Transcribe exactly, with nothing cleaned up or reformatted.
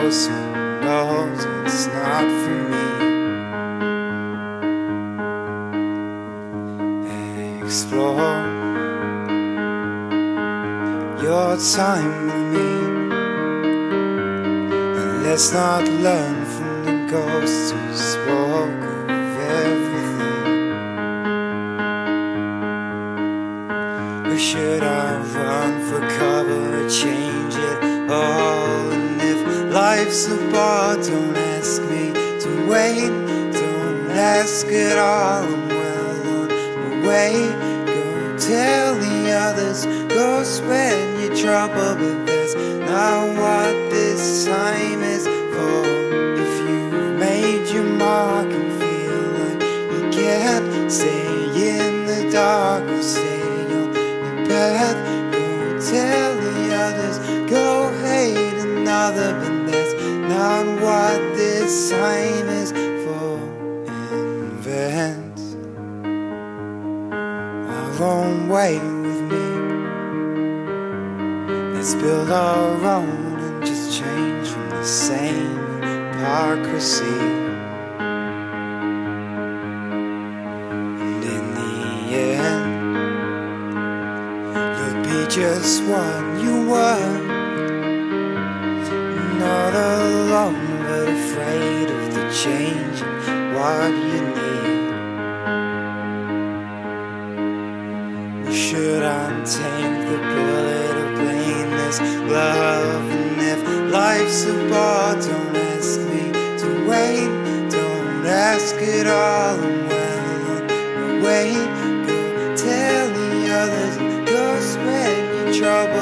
close, who knows it's not for me. Explore your time with me, and let's not learn from the ghosts who spoke of everything. Or should I run for cover or change it all? And if life's a bar, don't ask me to wait, don't ask at all. I'm well on my way. Go tell the others, go spread your trouble, but that's not what this time is for. If you've made your mark and feel like you can't stay in the dark, or stay on the path, go tell the others, go hate another, but that's not what this time is for. Invent our own way with me. Let's build our own and just change from the same hypocrisy. And in the end, you'll be just what you were, not alone but afraid of the change and what you need. Should I take the bullet or blame this love? And if life's a bar, don't ask me to wait, don't ask at all. I'm well on my way. Go tell the others, go spread your trouble.